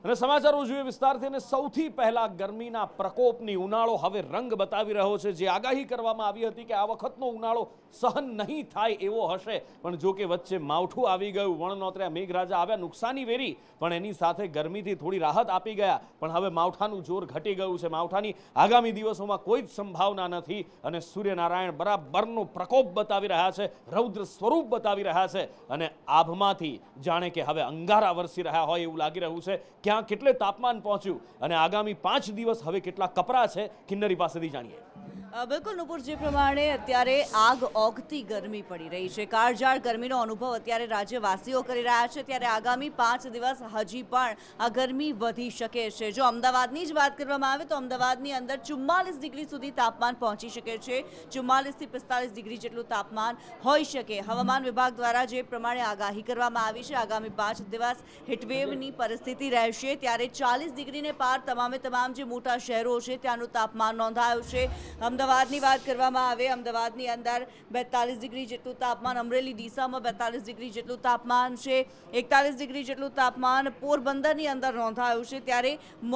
અને સમાચારો જોઈએ વિસ્તારથી અને સૌથી પહેલા ગરમીના પ્રકોપની ઉનાળો હવે રંગ બતાવી રહ્યો છે। જે આગાહી કરવામાં આવી હતી કે આ વખતનો ઉનાળો સહન નહીં થાય એવો હશે, પણ જો કે વચ્ચે માવઠું આવી ગયું, વણનોતર્યા મેઘરાજા આવ્યા, નુકસાની વેરી, પણ એની સાથે ગરમીથી થોડી રાહત આપી ગયા। પણ હવે માવઠાનું જોર ઘટી ગયું છે। માવઠાની આગામી દિવસોમાં કોઈ જ સંભાવના નથી અને સૂર્યનારાયણ બરાબરનો પ્રકોપ બતાવી રહ્યા છે, રૌદ્ર સ્વરૂપ બતાવી રહ્યા છે અને આભમાંથી જાણે કે હવે અંગારા વરસી રહ્યા હોય એવું લાગી રહ્યું છે। ક્યાં કેટલે તાપમાન પહોંચ્યું અને આગામી 5 દિવસ હવે કેટલા કપરા છે, કિન્નરી પાસેથી જાણીએ। બિલકુલ નુપુર, જે પ્રમાણે અત્યારે આગ ઓગતી ગરમી પડી રહી છે, કાળઝાળ ગરમીનો અનુભવ અત્યારે રાજ્યવાસીઓ કરી રહ્યા છે, ત્યારે આગામી 5 દિવસ હજી પણ આ ગરમી વધી શકે છે। જો અમદાવાદની જ વાત કરવામાં આવે તો અમદાવાદની અંદર 44 ડિગ્રી સુધી તાપમાન પહોંચી શકે છે, 44 થી 45 ડિગ્રી જેટલું તાપમાન હોઈ શકે। હવામાન વિભાગ દ્વારા જે પ્રમાણે આગાહી કરવામાં આવી છે, આગામી 5 દિવસ હીટવેવની પરિસ્થિતિ રહેશે, ત્યારે 40 ડિગ્રીને પાર તમામ જે મોટા શહેરો છે ત્યાંનું તાપમાન નોંધાયું છે। અમદાવાદની વાત કરવામાં આવે, અમદાવાદની અંદર 42 ડિગ્રી જેટલું તાપમાન, અમરેલી ડીસામાં 42 ડિગ્રી જેટલું તાપમાન છે, 41 ડિગ્રી જેટલું તાપમાન પોરબંદરની અંદર નોંધાયું છે। ત્યારે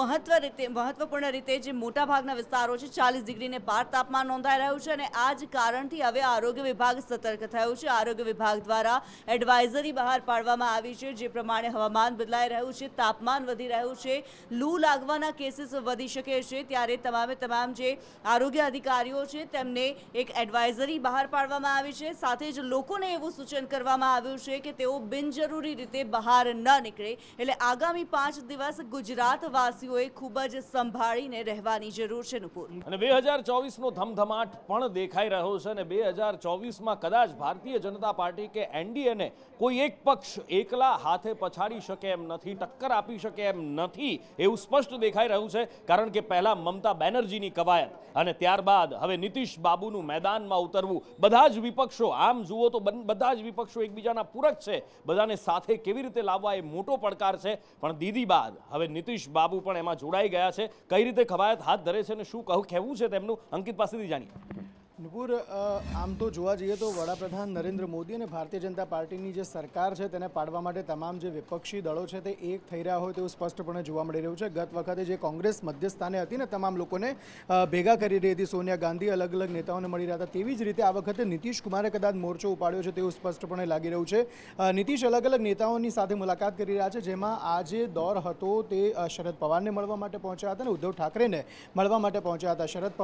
મહત્વપૂર્ણ રીતે જે મોટાભાગના વિસ્તારો છે 40 ડિગ્રીને પાર તાપમાન નોંધાઈ રહ્યું છે અને આ જ કારણથી હવે આરોગ્ય વિભાગ સતર્ક થયું છે। આરોગ્ય વિભાગ દ્વારા એડવાઇઝરી બહાર પાડવામાં આવી છે, જે પ્રમાણે હવામાન બદલાઈ રહ્યું છે, તાપમાન વધી રહ્યું છે, લૂ લાગવાના કેસીસ વધી શકે છે, ત્યારે તમામ જે આરોગ્ય અધિકારીઓ છે તેમને એક એડવાઇઝરી બહાર પાડવામાં આવી છે। સાથે જ લોકોને એવું સૂચન કરવામાં આવ્યું છે કે તેઓ બિનજરૂરી રીતે બહાર ન નીકળે, એટલે આગામી 5 દિવસ ગુજરાતવાસીઓએ ખૂબ જ સંભાળીને રહેવાની જરૂર છે નુપુર। અને 2024નો ધમધમાટ પણ દેખાઈ રહ્યો છે અને 2024માં કદાચ ભારતીય જનતા પાર્ટી કે એનડીએને કોઈ એક પક્ષ એકલા હાથે પછાડી શકે એમ નથી, ટક્કર આપી શકે એમ નથી એવું સ્પષ્ટ દેખાઈ રહ્યું છે। કારણ કે પહેલા મમતા બેનર્જીની કવાયત અને ત્યારબાદ હવે નીતિશ બાબુનું મેદાનમાં ઉતરવું। બધા જ વિપક્ષો, આમ જુઓ તો બધા જ વિપક્ષો એકબીજાના પૂરક છે, બધાને સાથે કેવી રીતે લાવવા એ મોટો પડકાર છે, પણ દીદી બાદ હવે નીતિશ બાબુ પણ એમાં જોડાઈ ગયા છે। કઈ રીતે કવાયત હાથ ધરે છે અને શું કહેવું છે તેમનું, અંકિત પાસેથી જાણીએ। નુપુર, આમ તો જોવા જઈએ તો વડાપ્રધાન નરેન્દ્ર મોદી અને ભારતીય જનતા પાર્ટીની જે સરકાર છે તેને પાડવા માટે તમામ જે વિપક્ષી દળો છે તે એક થઈ રહ્યા હોય તેવું સ્પષ્ટપણે જોવા મળી રહ્યું છે। ગત વખતે જે કોંગ્રેસ મધ્યસ્થાને હતી ને તમામ લોકોને ભેગા કરી રહી હતી, સોનિયા ગાંધી અલગ અલગ નેતાઓને મળી રહ્યા હતા, તેવી જ રીતે આ વખતે નીતિશ કુમારે કદાચ મોરચો ઉપાડ્યો છે તેવું સ્પષ્ટપણે લાગી રહ્યું છે। નીતિશ અલગ અલગ નેતાઓની સાથે મુલાકાત કરી રહ્યા છે, જેમાં આજે દોર હતો તે શરદ પવારને મળવા માટે પહોંચ્યા હતા અને ઉદ્ધવ ઠાકરેને મળવા માટે પહોંચ્યા હતા। શરદ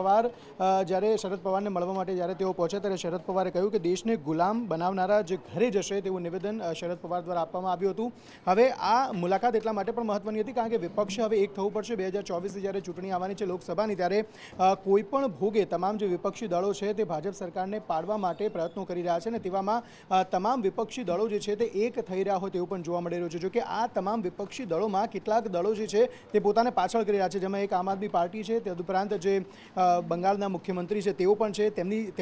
પવારને મળવા માટે જ્યારે તેઓ પહોંચ્યા ત્યારે શરદ પવારે કહ્યું કે દેશને ગુલામ બનાવનારા જે ઘરે જશે તેવું નિવેદન શરદ પવાર દ્વારા આપવામાં આવ્યું હતું। હવે આ મુલાકાત એટલા માટે પણ મહત્વની હતી કારણ કે વિપક્ષે હવે એક થવું પડશે। 2024 જ્યારે ચૂંટણી આવવાની છે લોકસભાની, ત્યારે કોઈ પણ ભોગે તમામ જે વિપક્ષી દળો છે તે ભાજપ સરકારને પાડવા માટે પ્રયત્નો કરી રહ્યા છે અને તેવામાં તમામ વિપક્ષી દળો જે છે તે એક થઈ રહ્યા હોય તેવું પણ જોવા મળી રહ્યું છે। જોકે આ તમામ વિપક્ષી દળોમાં કેટલાક દળો જે છે તે પોતાને પાછળ કરી રહ્યા છે, જેમાં એક આમ આદમી પાર્ટી છે, તદુપરાંત જે બંગાળના મુખ્યમંત્રી છે તેઓ પણ છે,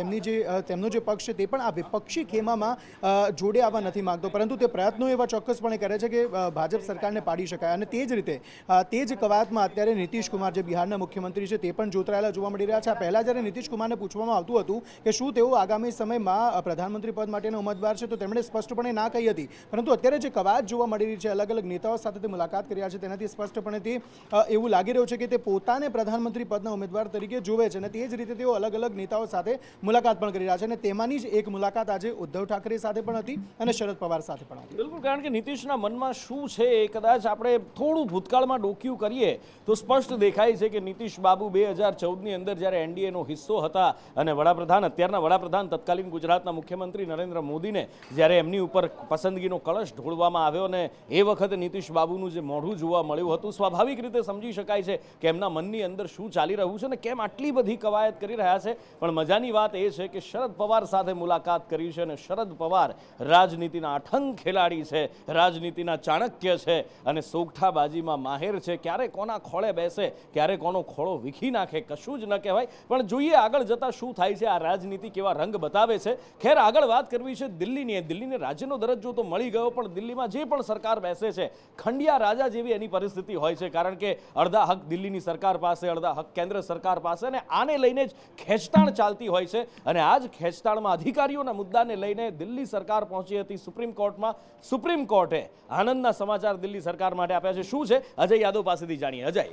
તેમનો જે પક્ષ છે તે પણ આ વિપક્ષી ખેમામાં જોડે આવવા નથી માંગતો, પરંતુ તે પ્રયત્નો એવા ચોક્કસપણે કરે છે કે ભાજપ સરકારને પાડી શકાય। અને તે જ રીતે તે જ કવાયતમાં અત્યારે નીતિશ કુમાર જે બિહારના મુખ્યમંત્રી છે તે પણ જોતરાયેલા જોવા મળી રહ્યા છે। આ પહેલાં જ્યારે નીતિશ કુમારને પૂછવામાં આવતું હતું કે શું તેઓ આગામી સમયમાં પ્રધાનમંત્રી પદ માટેના ઉમેદવાર છે તો તેમણે સ્પષ્ટપણે ના કહી હતી, પરંતુ અત્યારે જે કવાયત જોવા મળી રહી છે, અલગ અલગ નેતાઓ સાથે તે મુલાકાત કર્યા છે, તેનાથી સ્પષ્ટપણે તે એવું લાગી રહ્યું છે કે તે પોતાને પ્રધાનમંત્રી પદના ઉમેદવાર તરીકે જોવે છે અને તે જ રીતે તેઓ અલગ અલગ નેતાઓ સાથે મુલાકાત પણ કરી રહ્યા છે અને તેમાંની જ એક મુલાકાત આજે ઉદ્ધવ ઠાકરે સાથે પણ હતી અને શરદ પવાર સાથે પણ હતી। બિલકુલ, કારણ કે નીતિશના મનમાં શું છે એ કદાચ આપણે થોડું ભૂતકાળમાં ડોક્યું કરીએ તો સ્પષ્ટ દેખાય છે કે નીતિશ બાબુ 2014ની અંદર જ્યારે એનડીએનો હિસ્સો હતા અને અત્યારના વડાપ્રધાન તત્કાલીન ગુજરાતના મુખ્યમંત્રી નરેન્દ્ર મોદીને જ્યારે એમની ઉપર પસંદગીનો કળશ ઢોળવામાં આવ્યો અને એ વખતે નીતિશ બાબુનું જે મોઢું જોવા મળ્યું હતું, સ્વાભાવિક રીતે સમજી શકાય છે કે એમના મનની અંદર શું ચાલી રહ્યું છે અને કેમ આટલી બધી કવાયત કરી રહ્યા છે। પણ મજાની વાત એ છે કે શરદ પવાર સાથે મુલાકાત કરી છે અને શરદ પવાર રાજનીતિના અઠંગ ખેલાડી છે, રાજનીતિના ચાણક્ય છે અને સોગઠાબાજીમાં માહેર છે। ક્યારે કોના ખોળે બેસે, ક્યારે કોનો ખોળો વીખી નાખે કશું જ ન કહેવાય। પણ જોઈએ આગળ જતા શું થાય છે, આ રાજનીતિ કેવા રંગ બતાવે છે। ખેર આગળ વાત કરવી છે દિલ્હીની। દિલ્હીને રાજ્યનો દરજ્જો તો મળી ગયો, પણ દિલ્હીમાં જે પણ સરકાર બેસે છે ખંડિયા રાજા જેવી એની પરિસ્થિતિ હોય છે, કારણ કે અડધા હક દિલ્હીની સરકાર પાસે, અડધા હક કેન્દ્ર સરકાર પાસે અને આને લઈને જ ખેંચતાણ ચાલતી ચાલતી હોય છે અને આ જ ખેંચતાણમાં અધિકારીઓના મુદ્દાને લઈને દિલ્હી સરકાર પહોંચી હતી સુપ્રીમ કોર્ટમાં. સુપ્રીમ કોર્ટે આનંદના સમાચાર દિલ્હી સરકાર માટે આપ્યા છે. શું છે અજય યાદવ પાસેથી જાણીએ. અજય,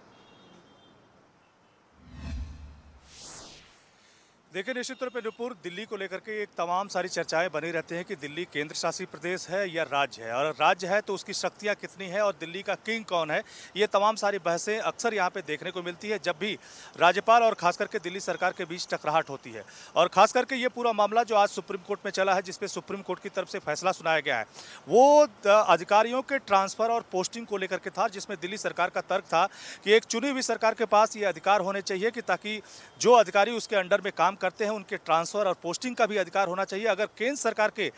देखिए, निश्चित तौर पर नुपुर, दिल्ली को लेकर के एक तमाम सारी चर्चाएं बनी रहती हैं कि दिल्ली केंद्र शासित प्रदेश है या राज्य है, और राज्य है तो उसकी शक्तियां कितनी है और दिल्ली का किंग कौन है, ये तमाम सारी बहसें अक्सर यहाँ पे देखने को मिलती है जब भी राज्यपाल और खास करके दिल्ली सरकार के बीच टकराहट होती है। और खास करके ये पूरा मामला जो आज सुप्रीम कोर्ट में चला है, जिसपे सुप्रीम कोर्ट की तरफ से फैसला सुनाया गया है, वो अधिकारियों के ट्रांसफर और पोस्टिंग को लेकर के था, जिसमें दिल्ली सरकार का तर्क था कि एक चुनी हुई सरकार के पास ये अधिकार होने चाहिए कि ताकि जो अधिकारी उसके अंडर में काम करते हैं उनके ट्रांसफर और पोस्टिंग का भी अधिकार होना चाहिए। अगर केंद्र सरकार के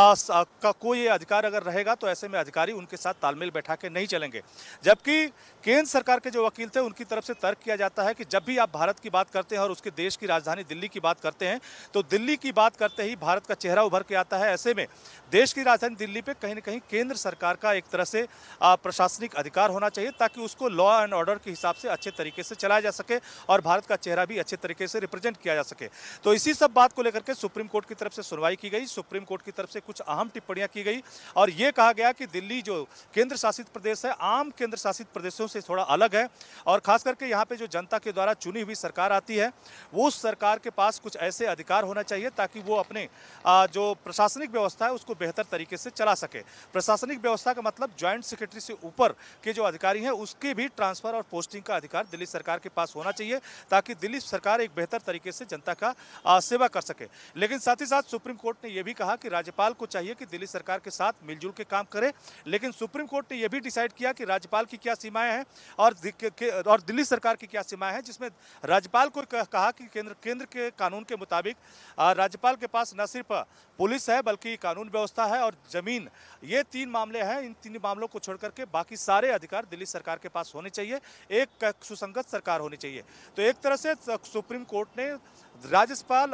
का कोई अधिकार अगर रहेगा तो ऐसे में अधिकारी उनके साथ तालमेल बैठा के नहीं चलेंगे। जबकि केंद्र सरकार के जो वकील थे उनकी तरफ से तर्क किया जाता है कि जब भी आप भारत की बात करते हैं और उसके देश की राजधानी दिल्ली की बात करते हैं तो दिल्ली की बात करते ही भारत का चेहरा उभर के आता है। ऐसे में देश की राजधानी दिल्ली पे कहीं न कहीं केंद्र सरकार का एक तरह से प्रशासनिक अधिकार होना चाहिए ताकि उसको लॉ एंड ऑर्डर के हिसाब से अच्छे तरीके से चलाया जा सके और भारत का चेहरा भी अच्छे तरीके से रिप्रेजेंट किया जा सके। तो इसी सब बात को लेकर के सुप्रीम कोर्ट की तरफ से सुनवाई की गई। सुप्रीम कोर्ट की तरफ से कुछ अहम टिप्पणियां की गई और ये कहा गया कि दिल्ली जो केंद्र शासित प्रदेश है, आम केंद्र शासित प्रदेशों से थोड़ा अलग है और खास करके यहाँ पे जो जनता के द्वारा चुनी हुई सरकार आती है वो उस सरकार के पास कुछ ऐसे अधिकार होना चाहिए ताकि वो अपने जो प्रशासनिक व्यवस्था है उसको बेहतर तरीके से चला सके। प्रशासनिक व्यवस्था का मतलब ज्वाइंट सेक्रेटरी से ऊपर के जो अधिकारी हैं उसके भी ट्रांसफर और पोस्टिंग का अधिकार दिल्ली सरकार के पास होना चाहिए ताकि दिल्ली सरकार एक बेहतर तरीके से जनता का सेवा कर सके। लेकिन साथ ही साथ सुप्रीम कोर्ट ने यह भी कहा कि राज्यपाल को चाहिए कि दिल्ली सरकार के साथ मिलजुल के काम करे। लेकिन सुप्रीम कोर्ट ने यह भी डिसाइड किया कि राज्यपाल की क्या सीमाएं हैं और दिल्ली सरकार की क्या सीमाएं हैं, जिसमें राज्यपाल को कहा कि केंद्र के कानून के मुताबिक राज्यपाल के पास न सिर्फ पुलिस है बल्कि कानून व्यवस्था है और जमीन, ये 3 मामले हैं। इन 3 मामलों को छोड़ करके बाकी सारे अधिकार दिल्ली सरकार के पास होने चाहिए, एक सुसंगत सरकार होनी चाहिए। तो एक तरह से सुप्रीम कोर्ट ने राज्यपाल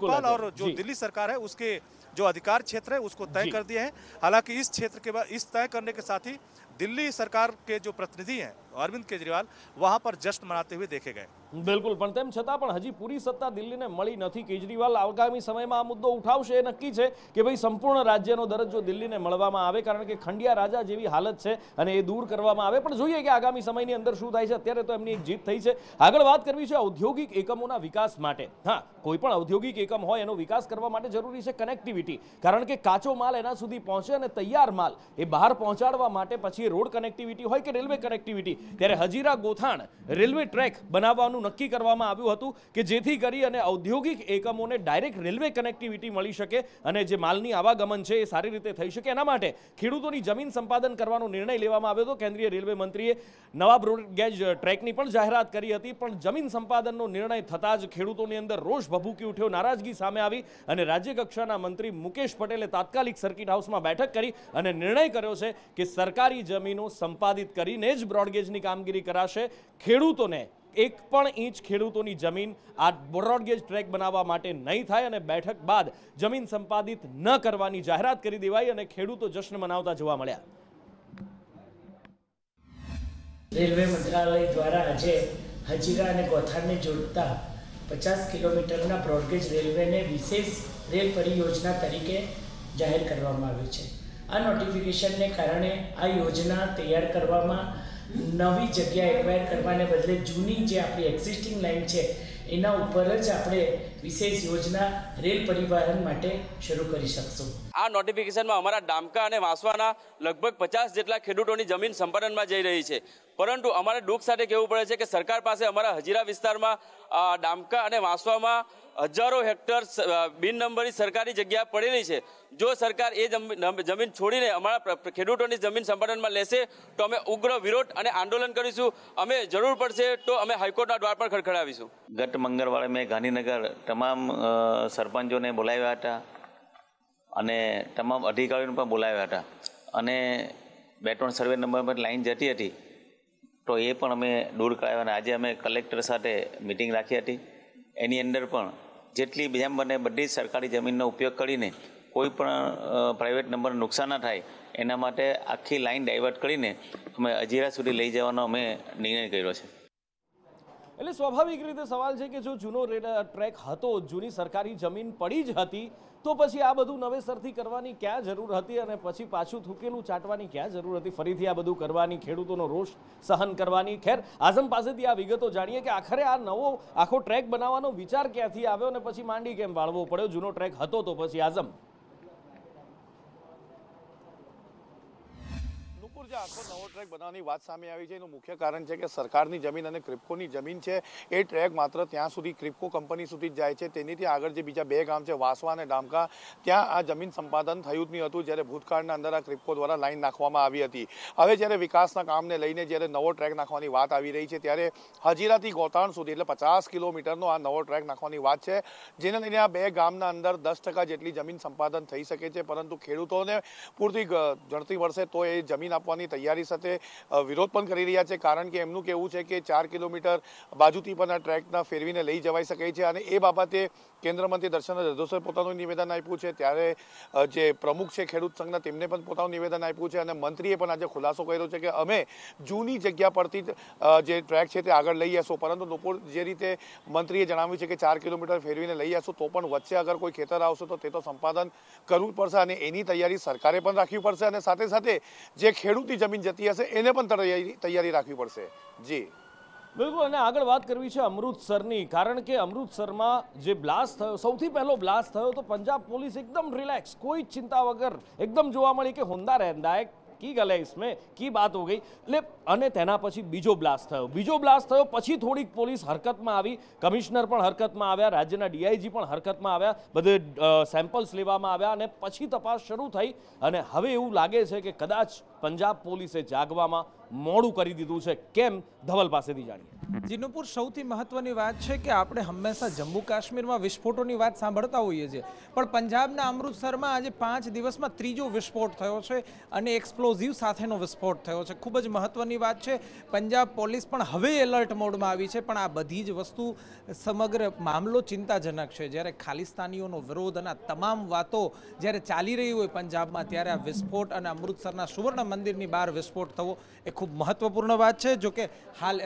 और जो दिल्ली सरकार है उसके जो अधिकार क्षेत्र है उसको तय कर दिए हैं। हालांकि इस क्षेत्र के बाद इस तय करने के साथ ही दिल्ली सरकार के जो प्रतिनिधि हैं अरविंद केजरीवाल वहां पर जश्न मनाते हुए देखे गए। બિલકુલ, પણ તેમ છતાં પણ હજી પૂરી સત્તા દિલ્હીને મળી નથી. કેજરીવાલ આગામી સમયમાં આ મુદ્દો ઉઠાવશે એ નક્કી છે કે ભાઈ સંપૂર્ણ રાજ્યનો દરજ્જો દિલ્હીને મળવામાં આવે, કારણ કે ખંડિયા રાજા જેવી હાલત છે અને એ દૂર કરવામાં આવે. પણ જોઈએ કે આગામી સમયની અંદર શું થાય છે. અત્યારે તો એમની એક જીત થઈ છે. આગળ વાત કરવી છે ઔદ્યોગિક એકમોના વિકાસ માટે. હા, કોઈ પણ ઔદ્યોગિક એકમ હોય એનો વિકાસ કરવા માટે જરૂરી છે કનેક્ટિવિટી, કારણ કે કાચો માલ એના સુધી પહોંચે અને તૈયાર માલ એ બહાર પહોંચાડવા માટે પછી રોડ કનેક્ટિવિટી હોય કે રેલવે કનેક્ટિવિટી. ત્યારે હજીરા ગોથાણ રેલવે ટ્રેક બનાવવાનું નક્કી કરવામાં આવ્યું હતું કે જેથી કરી અને ઔદ્યોગિક એકમોને ડાયરેક્ટ રેલવે કનેક્ટિવિટી મળી શકે અને જે માલની આવાગમન છે એ સારી રીતે થઈ શકે. એના માટે ખેડૂતોની જમીન સંપાદન કરવાનો નિર્ણય લેવામાં આવ્યો હતો. કેન્દ્રીય રેલવે મંત્રીએ નવા બ્રોડગેજ ટ્રેકની પણ જાહેરાત કરી હતી, પણ જમીન સંપાદનનો નિર્ણય થતાં જ ખેડૂતોની અંદર રોષ ભભૂકી ઉઠ્યો, નારાજગી સામે આવી અને રાજ્ય કક્ષાના મંત્રી મુકેશ પટેલે તાત્કાલિક સર્કિટ હાઉસમાં બેઠક કરી અને નિર્ણય કર્યો છે કે સરકારી જમીનો સંપાદિત કરીને જ બ્રોડગેજની કામગીરી કરાશે. ખેડૂતોને એક પણ ઇંચ ખેડૂતોની જમીન આ બ્રોડગેજ ટ્રેક બનાવવા માટે નહીં થાય અને બેઠક બાદ જમીન સંપાદિત ન કરવાની જાહેરાત કરી દેવાઈ અને ખેડૂતો જશ્ન મનાવતા જોવા મળ્યા. રેલવે મંત્રાલય દ્વારા આજે હજીરા અને ગોથાણને જોડતા 50 કિલોમીટરના બ્રોડગેજ રેલવેને વિશેષ રેલ પરિયોજના તરીકે જાહેર કરવામાં આવી છે. આ નોટિફિકેશનને કારણે આ યોજના તૈયાર કરવામાં નવી જગ્યા એક્વાયર કરવાને બદલે જૂની જે આપણી એક્ઝિસ્ટિંગ લાઇન છે એના ઉપર જ આપણે વિશેષ યોજના રેલ પરિવહન માટે શરૂ કરી શકશું. આ નોટિફિકેશનમાં અમારા ડામકા અને વાસવાના લગભગ 50 જેટલા ખેડૂતોની જમીન સંપાદનમાં જઈ રહી છે, પરંતુ અમારે દુઃખ સાથે કહેવું પડે છે કે સરકાર પાસે અમારા હજીરા વિસ્તારમાં ડામકા અને વાસવામાં હજારો હેક્ટર બિન નંબરી સરકારી જગ્યા પડેલી છે. જો સરકાર એ જમીન છોડીને અમારા ખેડૂતોની જમીન સંપાદનમાં લેશે તો અમે ઉગ્ર વિરોધ અને આંદોલન કરીશું. અમે જરૂર પડશે તો અમે હાઈકોર્ટના દ્વાર પર ખડખડાવીશું. ગત મંગળવારે મેં ગાંધીનગર તમામ સરપંચોને બોલાવ્યા હતા અને તમામ અધિકારીઓને પણ બોલાવ્યા હતા અને 2-3 સર્વે નંબર પર લાઈન જતી હતી તો એ પણ અમે દૂર કરાવ્યા અને આજે અમે કલેક્ટર સાથે મિટિંગ રાખી હતી. એની અંદર પણ જેટલી જેમ બને બધી જ સરકારી જમીનનો ઉપયોગ કરીને કોઈ પણ પ્રાઇવેટ નંબર નુકસાન ના થાય એના માટે આખી લાઈન ડાયવર્ટ કરીને અમે હજીરા સુધી લઈ જવાનો અમે નિર્ણય કર્યો છે. એટલે સ્વાભાવિક રીતે સવાલ છે કે જો જૂનો ટ્રેક હતો, જૂની સરકારી જમીન પડી જ હતી, તો પછી આ બધું નવેસરથી કરવાની ક્યાં જરૂર હતી અને પછી પાછું થૂકેલું ચાટવાની ક્યાં જરૂર હતી? ફરીથી આ બધું કરવાની, ખેડૂતોનો રોષ સહન કરવાની. ખેર, આઝમ પાસેથી આ વિગતો જાણીએ કે આખરે આ નવો આખો ટ્રેક બનાવવાનો વિચાર ક્યાંથી આવ્યો અને પછી માંડી કેમ વાળવો પડ્યો? જૂનો ટ્રેક હતો તો પછી આઝમ જે આખો નવો ટ્રેક બનાવવાની વાત સામે આવી છે એનું મુખ્ય કારણ છે કે સરકારની જમીન અને ક્રિપ્કોની જમીન છે એ ટ્રેક માત્ર ત્યાં સુધી ક્રિપ્કો કંપની સુધી જ જાય છે. તેનીથી આગળ જે બીજા 2 ગામ છે વાસવા અને ડામકા, ત્યાં આ જમીન સંપાદન થયું જ નહીં હતું, જ્યારે ભૂતકાળના અંદર આ ક્રિપ્કો દ્વારા લાઈન નાખવામાં આવી હતી. હવે જ્યારે વિકાસના કામને લઈને જ્યારે નવો ટ્રેક નાખવાની વાત આવી રહી છે, ત્યારે હજીરાથી ગોતાણ સુધી એટલે 50 કિલોમીટરનો આ નવો ટ્રેક નાખવાની વાત છે, જેને લઈને આ 2 ગામના અંદર 10% જેટલી જમીન સંપાદન થઈ શકે છે. પરંતુ ખેડૂતોને પૂરતી જણતી મળશે તો એ જમીન આપવાની તૈયારી સાથે વિરોધ પણ કરી રહ્યા છે, કારણ કે એમનું કહેવું છે કે 4 કિલોમીટર બાજુથી પણ આ ટ્રેકના ફેરવીને લઈ જવાઈ શકે છે. અને એ બાબતે કેન્દ્રીય મંત્રી દર્શન જરદોશીએ પોતાનું નિવેદન આપ્યું છે, ત્યારે જે પ્રમુખ છે ખેડૂત સંઘના તેમને પણ પોતાનું નિવેદન આપ્યું છે અને મંત્રીએ પણ આજે ખુલાસો કર્યો છે કે અમે જૂની જગ્યા પરથી જે ટ્રેક છે તે આગળ લઈ જશું. પરંતુ નુપુર, જે રીતે મંત્રીએ જણાવ્યું છે કે 4 કિલોમીટર ફેરવીને લઈ જશું, તો પણ વચ્ચે અગર કોઈ ખેતર આવશે તો તે તો સંપાદન કરવું પડશે અને એની તૈયારી સરકારે પણ રાખવી પડશે અને સાથે સાથે જે ખેડૂતની જમીન જતી હશે એને પણ તૈયારી રાખવી પડશે. જી બિલકુલ. અને આગળ વાત કરવી છે અમૃતસરની, કારણ કે અમૃતસરમાં જે બ્લાસ્ટ થયો, સૌથી પહેલો બ્લાસ્ટ થયો તો પંજાબ પોલીસ એકદમ રિલેક્સ, કોઈ ચિંતા વગર એકદમ જોવા મળી કે હોન્ડા રહેંदा है की गल है इसमें की बात हो गई. એટલે અને તેના પછી બીજો બ્લાસ્ટ થયો પછી થોડીક પોલીસ હરકતમાં આવી, કમિશનર પણ હરકતમાં આવ્યા, રાજ્યના ડીઆઈજી પણ હરકતમાં આવ્યા, બધે સેમ્પલ્સ લેવામાં આવ્યા અને પછી તપાસ શરૂ થઈ. અને હવે એવું લાગે છે કે કદાચ પંજાબ પોલીસે જાગવામાં મોડું કરી દીધું છે. કેમ? ધવલ પાસેથી જાણીએ. જીનુપુર, સૌથી મહત્વની વાત છે કે આપણે હંમેશા જમ્મુ કાશ્મીરમાં વિસ્ફોટોની વાત સાંભળતા હોઈએ છીએ, પણ પંજાબના અમૃતસરમાં આજે 5 દિવસમાં ત્રીજો વિસ્ફોટ થયો છે અને એક્સપ્લોઝિવ સાથેનો વિસ્ફોટ થયો છે. ખૂબ જ મહત્વની વાત છે. પંજાબ પોલીસ પણ હવે એલર્ટ મોડમાં આવી છે, પણ આ બધી જ વસ્તુ, સમગ્ર મામલો ચિંતાજનક છે. જ્યારે ખાલિસ્તાનીઓનો વિરોધ અને તમામ વાતો જ્યારે ચાલી રહી હોય પંજાબમાં, ત્યારે આ વિસ્ફોટ અને અમૃતસરના સુવર્ણ મંદિરની બહાર વિસ્ફોટ થવો એ ખૂબ મહત્વપૂર્ણ વાત છે. જોકે હાલ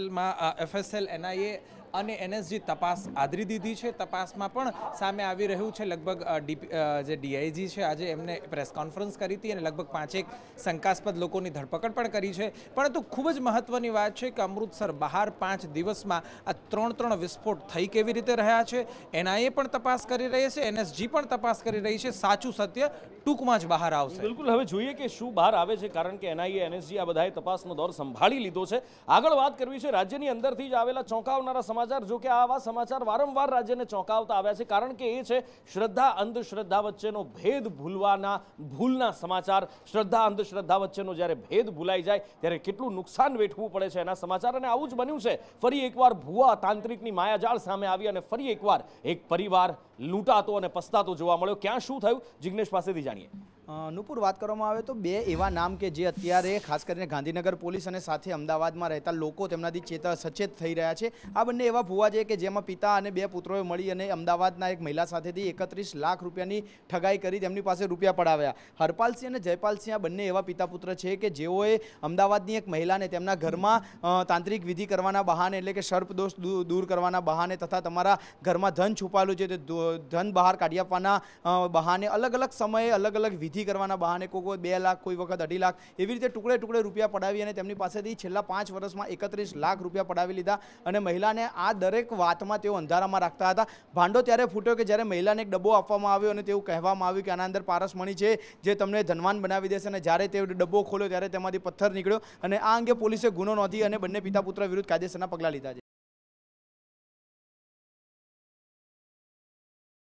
એફએસએલ, એનઆઈએ અને એનએસજી તપાસ આદરી દીધી છે. તપાસમાં પણ સામે આવી રહ્યું છે, લગભગ જે ડીઆઈજી છે આજે એમને પ્રેસ કોન્ફરન્સ કરી હતી અને લગભગ 5 શંકાસ્પદ લોકોની ધરપકડ પણ કરી છે. પરંતુ ખૂબ જ મહત્વની વાત છે કે અમૃતસર બહાર 5 દિવસમાં આ 3 વિસ્ફોટ થઈ કેવી રીતે રહ્યા છે, એનઆઈએ પણ તપાસ કરી રહી છે, એનએસજી પણ તપાસ કરી રહી છે. સાચું સત્ય ટૂંકમાં જ બહાર આવશે. બિલકુલ. હવે જોઈએ કે શું બહાર આવે છે, કારણ કે એનઆઈએ, એનએસજી આ બધાએ તપાસનો દોર સંભાળી લીધો છે. આગળ વાત કરવી છે રાજ્યની અંદરથી જ આવેલા ચોંકાવનારા સમાચાર. જો કે આવા સમાચાર વારંવાર રાજ્યને ચોંકાવતા આવ્યા છે, કારણ કે એ છે શ્રદ્ધા અંધશ્રદ્ધા વચ્ચેનો ભેદ ભૂલના સમાચાર. શ્રદ્ધા અંધશ્રદ્ધા વચ્ચેનો જ્યારે ભેદ ભૂલાઈ જાય ત્યારે કેટલું નુકસાન વેઠવું પડે છે એના સમાચાર. અને આવું જ બન્યું છે. ફરી એકવાર ભુવા તાંત્રિકની માયાજાળ સામે આવી અને ફરી એકવાર એક પરિવાર લૂંટાતો અને પસ્તાતો જોવા મળ્યો. ક્યાં શું થયું, જિગ્નેશ પાસેથી જાણીએ. નુપુર, વાત કરવામાં આવે તો 2 એવા નામ કે જે અત્યારે ખાસ કરીને ગાંધીનગર પોલીસ અને સાથે અમદાવાદમાં રહેતા લોકો તેમનાથી સચેત થઈ રહ્યા છે. આ બંને એવા ભુવા છે કે જેમાં પિતા અને 2 પુત્રોએ મળી અને અમદાવાદના એક મહિલા સાથેથી 31 લાખ રૂપિયાની ઠગાઈ કરી તેમની પાસે રૂપિયા પડાવ્યા. હરપાલસિંહ અને જયપાલસિંહ આ બંને એવા પિતા પુત્ર છે કે જેઓએ અમદાવાદની એક મહિલાને તેમના ઘરમાં તાંત્રિક વિધિ કરવાના બહાને, એટલે કે સર્પ દોષ દૂર કરવાના બહાને તથા તમારા ઘરમાં ધન છુપાયેલું છે તે ધન બહાર કાઢી આપવાના બહાને, અલગ અલગ સમયે અલગ અલગ વિધિ કરવાના બહાને કોઈ 2 લાખ, કોઈ વખત 2.5 લાખ, એવી રીતે ટુકડે રૂપિયા પડાવી અને તેમની પાસેથી છેલ્લા 5 વર્ષમાં 31 લાખ રૂપિયા પડાવી લીધા. અને મહિલાને આ દરેક વાતમાં તેઓ અંધારામાં રાખતા હતા. ભાંડો ત્યારે ફૂટ્યો કે જ્યારે મહિલાને એક ડબ્બો આપવામાં આવ્યો અને તેવું કહેવામાં આવ્યું કે આના અંદર પારસમણી છે જે તમને ધનવાન બનાવી દેશે. અને જ્યારે તે ડબ્બો ખોલ્યો ત્યારે તેમાંથી પથ્થર નીકળ્યો અને આ અંગે પોલીસે ગુનો નોંધી અને બંને પિતા પુત્ર વિરુદ્ધ કાયદેસરના પગલાં લીધા છે.